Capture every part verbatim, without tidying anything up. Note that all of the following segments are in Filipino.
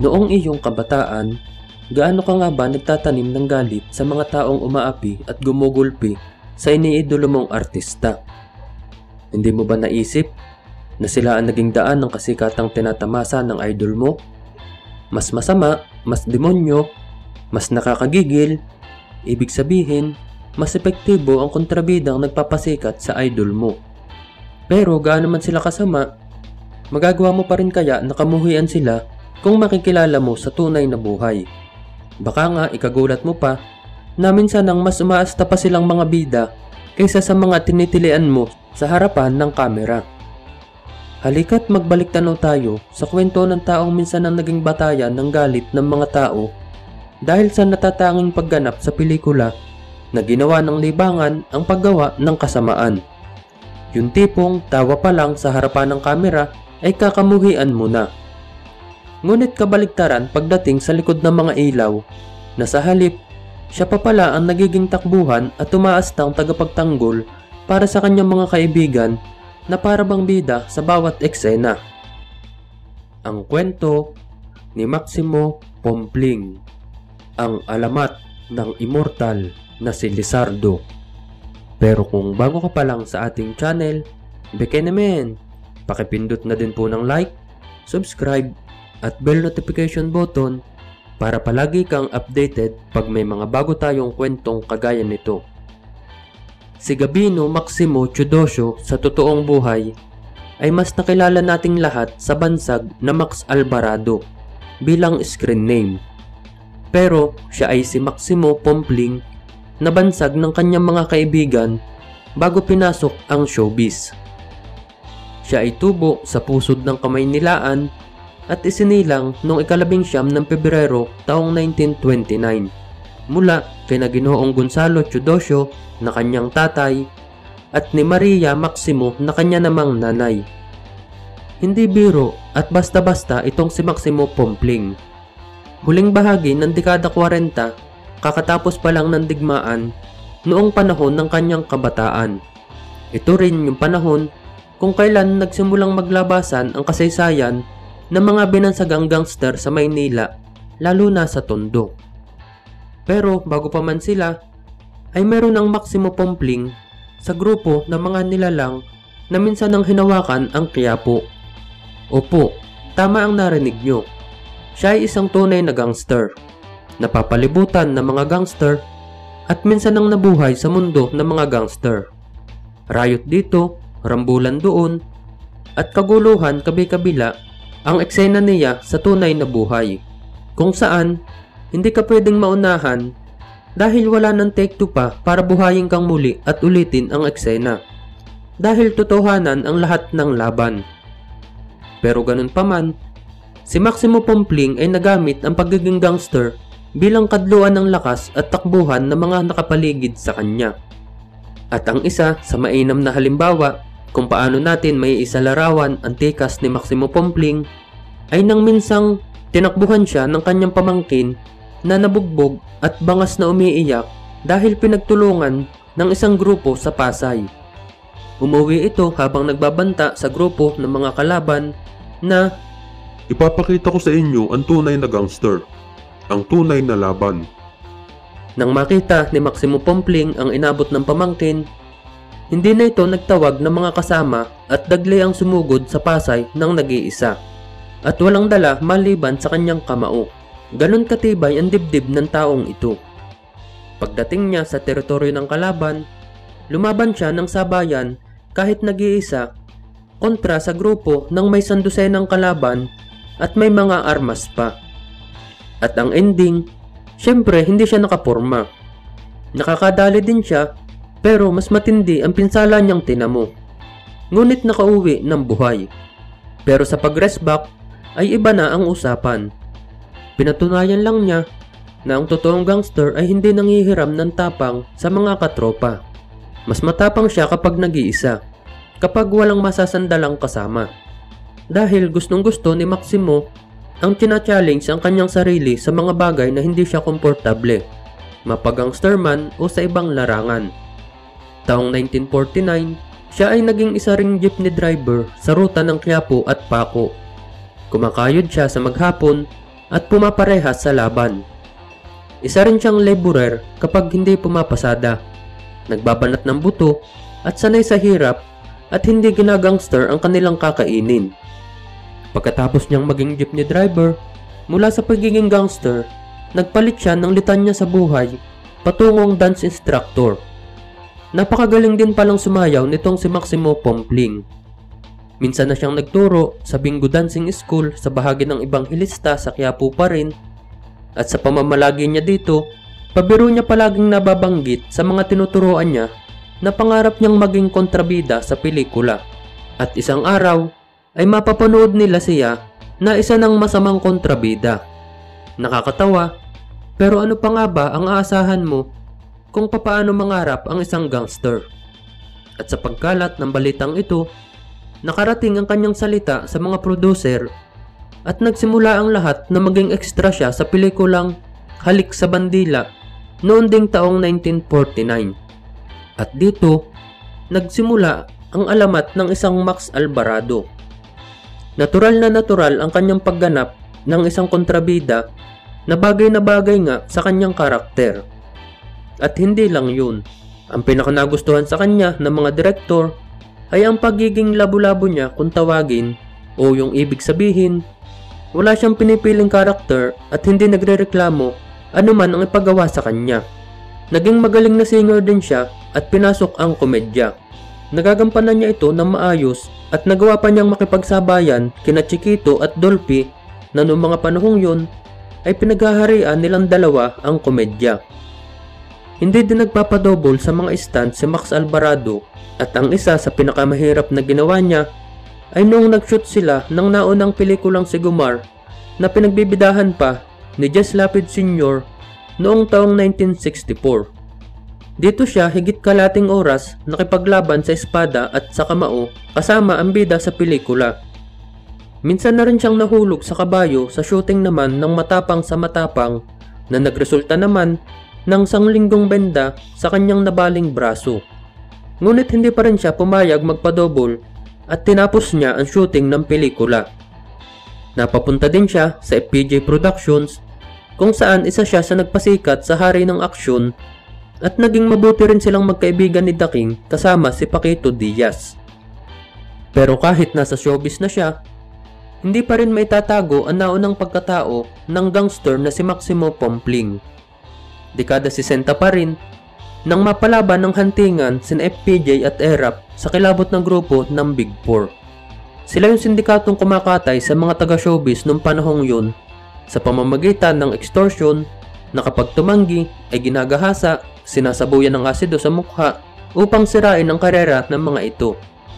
Noong iyong kabataan, gaano ka nga ba nagtatanim ng galit sa mga taong umaapi at gumugulpi sa iniidolo mong artista? Hindi mo ba naisip na sila ang naging daan ng kasikatang tinatamasa ng idol mo? Mas masama, mas demonyo, mas nakakagigil, ibig sabihin, mas epektibo ang kontrabidang nagpapasikat sa idol mo. Pero gaano man sila kasama, magagawa mo pa rin kaya na kamuhian sila kung makikilala mo sa tunay na buhay. Baka nga ikagulat mo pa na minsan ang mas umaasta pa silang mga bida kaysa sa mga tinitilian mo sa harapan ng kamera. Halika't magbalik tanaw tayo sa kwento ng taong minsan ang naging batayan ng galit ng mga tao dahil sa natatanging pagganap sa pelikula na ginawa ng libangan ang paggawa ng kasamaan. Yung tipong tawa pa lang sa harapan ng kamera ay kakamuhian mo na. Ngunit kabaligtaran pagdating sa likod ng mga ilaw na sa halip, siya pa pala ang nagiging takbuhan at tumaastang tagapagtanggol para sa kanyang mga kaibigan na para bang bida sa bawat eksena. Ang kwento ni Maximo Pompling, ang alamat ng immortal na si Lizardo. Pero kung bago ka pa lang sa ating channel, beke naman, pakipindot na din po ng like, subscribe, at bell notification button para palagi kang updated pag may mga bago tayong kwentong kagaya nito. Si Gabino Maximo Teodosio sa totoong buhay ay mas nakilala nating lahat sa bansag na Max Alvarado bilang screen name. Pero siya ay si Maximo Pompling na bansag ng kanyang mga kaibigan bago pinasok ang showbiz. Siya ay tubo sa pusod ng Kamaynilaan at isinilang noong ikalabing siyam ng Pebrero taong nineteen twenty-nine mula kay Ginoong Gonzalo Teodosio na kanyang tatay at ni Maria Maximo na kanya namang nanay. Hindi biro at basta-basta itong si Maximo Pompling. Huling bahagi ng dekada kwarenta, kakatapos pa lang ng digmaan noong panahon ng kanyang kabataan. Ito rin yung panahon kung kailan nagsimulang maglabasan ang kasaysayan ng mga binansagang gangster sa Maynila, lalo na sa Tondo. Pero bago pa man sila, ay meron ang Maximo Pompling sa grupo ng mga nilalang na minsan ang hinawakan ang Quiapo. Opo, tama ang narinig nyo. Siya ay isang tunay na gangster, napapalibutan ng mga gangster at minsan ang nabuhay sa mundo ng mga gangster. Riot dito, rambulan doon, at kaguluhan kabi-kabila ang eksena niya sa tunay na buhay, kung saan hindi ka pwedeng maunahan dahil wala ng take two pa para buhayin kang muli at ulitin ang eksena. Dahil totohanan ang lahat ng laban. Pero ganun pa man, si Maximo Pompling ay nagamit ang pagiging gangster bilang kadluan ng lakas at takbuhan ng mga nakapaligid sa kanya. At ang isa sa mainam na halimbawa kung paano natin may isalarawan ang tikas ni Maximo Pompling ay nang minsang tinakbuhan siya ng kanyang pamangkin na nabugbog at bangas na umiiyak dahil pinagtulungan ng isang grupo sa Pasay. Umuwi ito habang nagbabanta sa grupo ng mga kalaban na ipapakita ko sa inyo ang tunay na gangster, ang tunay na laban. Nang makita ni Maximo Pompling ang inabot ng pamangkin, hindi na ito nagtawag ng mga kasama at dagli ang sumugod sa Pasay ng nag-iisa at walang dala maliban sa kanyang kamao. Ganon katibay ang dibdib ng taong ito. Pagdating niya sa teritoryo ng kalaban, lumaban siya ng sabayan kahit nag-iisa kontra sa grupo ng may sandusenang kalaban at may mga armas pa. At ang ending, syempre hindi siya nakaporma. Nakakadali din siya pero mas matindi ang pinsala niyang tinamo. Ngunit nakauwi ng buhay. Pero sa pag-rest back ay iba na ang usapan. Pinatunayan lang niya na ang totoong gangster ay hindi nanghihiram ng tapang sa mga katropa. Mas matapang siya kapag nag-iisa, kapag walang masasandalang kasama. Dahil gustong gusto ni Maximo ang tina-challenge ang kanyang sarili sa mga bagay na hindi siya komportable, mapag-gangster man o sa ibang larangan. Taong nineteen forty-nine, siya ay naging isa ring jeepney driver sa ruta ng Quiapo at Paco. Kumakayod siya sa maghapon at pumaparehas sa laban. Isa rin siyang laborer kapag hindi pumapasada, nagbabanat ng buto at sanay sa hirap at hindi ginagangster ang kanilang kakainin. Pagkatapos niyang maging jeepney driver, mula sa pagiging gangster, nagpalit siya ng litanya sa buhay patungong dance instructor. Napakagaling din palang sumayaw nitong si Maximo Pompling. Minsan na siyang nagturo sa Bingo Dancing School sa bahagi ng Ibanghilista sa Quiapo pa rin. At sa pamamalagi niya dito, pabiro niya palaging nababanggit sa mga tinuturoan niya na pangarap niyang maging kontrabida sa pelikula. At isang araw ay mapapanood nila siya na isa ng masamang kontrabida. Nakakatawa, pero ano pa nga ba ang aasahan mo kung papaano mangarap ang isang gangster? At sa pagkalat ng balitang ito, nakarating ang kanyang salita sa mga producer at nagsimula ang lahat na maging extra siya sa pelikulang Halik sa Bandila noon ding taong nineteen forty-nine. At dito, nagsimula ang alamat ng isang Max Alvarado. Natural na natural ang kanyang pagganap ng isang kontrabida na bagay na bagay nga sa kanyang karakter. At hindi lang yun, ang pinakanagustuhan sa kanya ng mga direktor ay ang pagiging labo-labo niya kung tawagin o yung ibig sabihin, wala siyang pinipiling karakter at hindi nagrereklamo anuman ang ipagawa sa kanya. Naging magaling na singer din siya at pinasok ang komedya. Nagagampanan niya ito ng maayos at nagawa pa niyang makipagsabayan kina Chiquito at Dolphy na noong mga panahong yun ay pinaghaharian nilang dalawa ang komedya. Hindi din nagpapadouble sa mga stunts si Max Alvarado at ang isa sa pinakamahirap na ginawa niya ay noong nag-shoot sila ng naunang pelikulang si Gumar na pinagbibidahan pa ni Jess Lapid Senior noong taong nineteen sixty-four. Dito siya higit kalating oras nakipaglaban sa espada at sa kamao kasama ang bida sa pelikula. Minsan na rin siyang nahulog sa kabayo sa shooting naman ng Matapang sa Matapang na nagresulta naman ng sanglinggong benda sa kanyang nabaling braso. Ngunit hindi pa rin siya pumayag magpadouble at tinapos niya ang shooting ng pelikula. Napapunta din siya sa F P J Productions kung saan isa siya sa nagpasikat sa hari ng aksyon at naging mabuti rin silang magkaibigan ni Daking kasama si Paquito Diaz. Pero kahit nasa showbiz na siya, hindi pa rin maitatago ang naunang pagkatao ng gangster na si Maximo Pompling. Dekada sesenta pa rin, nang mapalaban ng hantingan sin F P J at Erap sa kilabot ng grupo ng Big Four. Sila yung sindikatong kumakatay sa mga taga-showbiz noong panahong yun sa pamamagitan ng extortion na kapag tumanggi ay ginagahasa, sinasabuyan ng asido sa mukha upang sirain ang karera ng mga ito.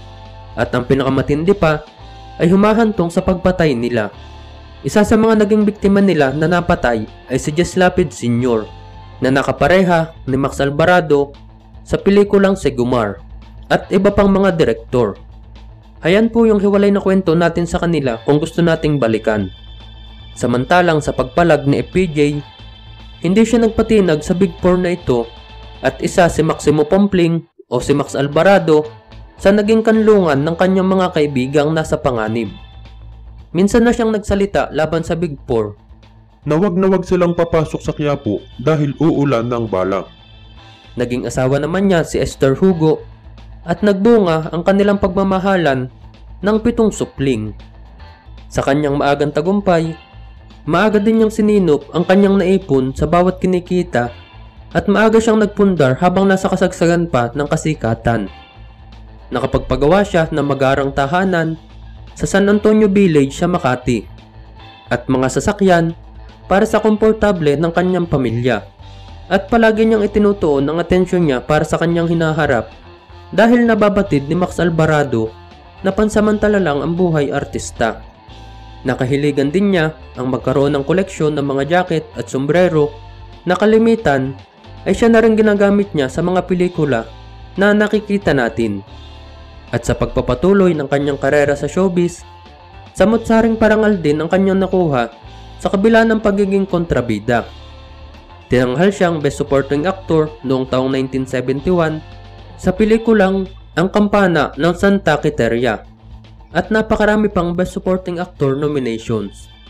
At ang pinakamatindi pa ay humahantong sa pagpatay nila. Isa sa mga naging biktima nila na napatay ay si Jess Lapid Senior na nakapareha ni Max Alvarado sa pelikulang si Gumar at iba pang mga direktor. Ayan po yung hiwalay na kwento natin sa kanila kung gusto nating balikan. Samantalang sa pagpalag ni F P J, hindi siya nagpatinag sa Big Four na ito at isa si Maximo Pompling o si Max Alvarado sa naging kanlungan ng kanyang mga kaibigang nasa panganib. Minsan na siyang nagsalita laban sa Big Four na wag na wag silang papasok sa Quiapo dahil uulan ng balak. Naging asawa naman niya si Esther Hugo at nagbunga ang kanilang pagmamahalan ng pitong supling. Sa kanyang maagang tagumpay, maaga din niyang sininop ang kanyang naipon sa bawat kinikita at maaga siyang nagpundar habang nasa kasagsagan pa ng kasikatan. Nakapagpagawa siya ng magarang tahanan sa San Antonio Village sa Makati at mga sasakyan para sa komportable ng kanyang pamilya, at palagi niyang itinutuon ang atensyon niya para sa kanyang hinaharap dahil nababatid ni Max Alvarado na pansamantala lang ang buhay artista. Nakahiligan din niya ang magkaroon ng koleksyon ng mga jacket at sombrero na kalimitan ay siya na rin ginagamit niya sa mga pelikula na nakikita natin. At sa pagpapatuloy ng kanyang karera sa showbiz, samot-saring parangal din ang kanyang nakuha sa kabila ng pagiging kontrabida. Tinanghal siyang Best Supporting Actor noong taong nineteen seventy-one sa pelikulang Ang Kampana ng Santa Quiteria at napakarami pang Best Supporting Actor nominations.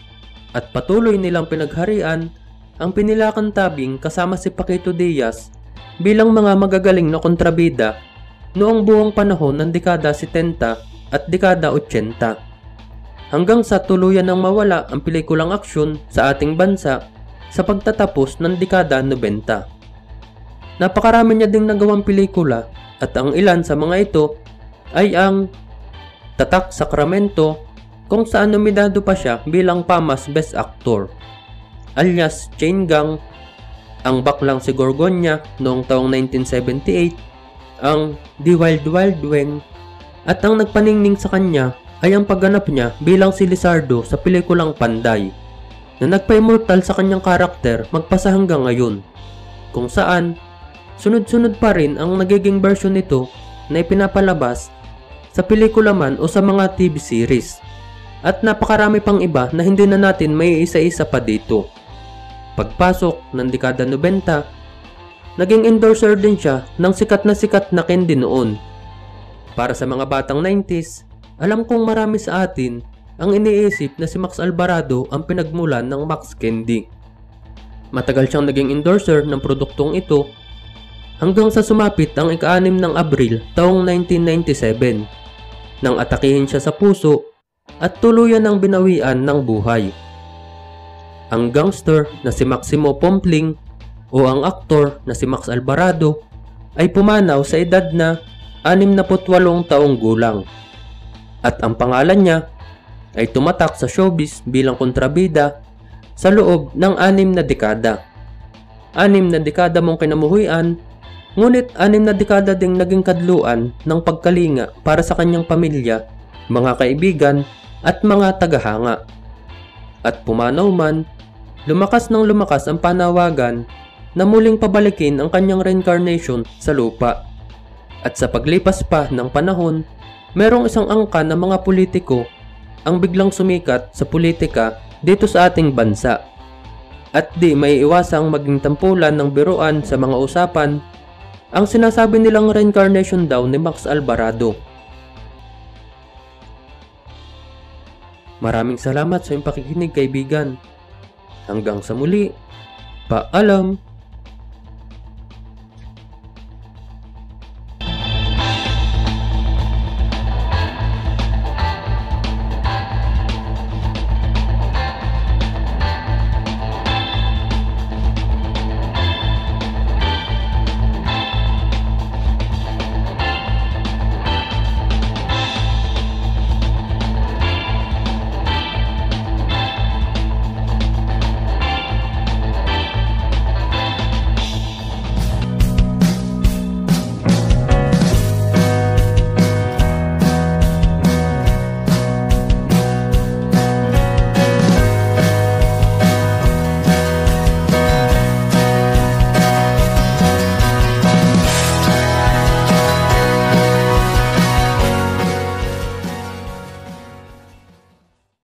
at patuloy nilang pinagharian ang Pinilakan Tabing kasama si Paquito Diaz bilang mga magagaling na kontrabida noong buong panahon ng dekada setenta at dekada otsenta. Hanggang sa tuluyan nang mawala ang pelikulang aksyon sa ating bansa sa pagtatapos ng dekada nobenta. Napakarami niya ding nagawang pelikula at ang ilan sa mga ito ay ang Tatak Sacramento, kung saan nominado pa siya bilang P A M A S Best Actor, alias Chain Gang, ang Baklang si Gorgonya noong taong nineteen seventy-eight, ang The Wild Wild Wing, at ang nagpaningning sa kanya ay ang pagganap niya bilang si Lizardo sa pelikulang Panday, na nagpa-immortal sa kanyang karakter magpasa hanggang ngayon, kung saan sunod-sunod pa rin ang nagiging version nito na ipinapalabas sa pelikula man o sa mga T V series. At napakarami pang iba na hindi na natin may isa-isa pa dito. Pagpasok ng dekada nobenta, naging endorser din siya ng sikat na sikat na candy noon. Para sa mga batang nineties, alam kong marami sa atin ang iniisip na si Max Alvarado ang pinagmulan ng Max Candy. Matagal siyang naging endorser ng produktong ito hanggang sa sumapit ang ika-anim ng Abril taong nineteen ninety-seven nang atakihin siya sa puso at tuluyan ng binawian ng buhay. Ang gangster na si Maximo Pompling o ang aktor na si Max Alvarado ay pumanaw sa edad na anim na putwalong taong gulang. At ang pangalan niya ay tumatak sa showbiz bilang kontrabida sa loob ng anim na dekada. Anim na dekada mong kinamuhian, ngunit anim na dekada ding naging kadluan ng pagkalinga para sa kanyang pamilya, mga kaibigan at mga tagahanga. At pumanaw man, lumakas ng lumakas ang panawagan na muling pabalikin ang kanyang reincarnation sa lupa. At sa paglipas pa ng panahon, merong isang angka ng mga politiko ang biglang sumikat sa politika dito sa ating bansa. At di may iwasang maging tampulan ng biruan sa mga usapan ang sinasabi nilang reincarnation daw ni Max Alvarado. Maraming salamat sa iyong pakikinig, kaibigan. Hanggang sa muli, paalam!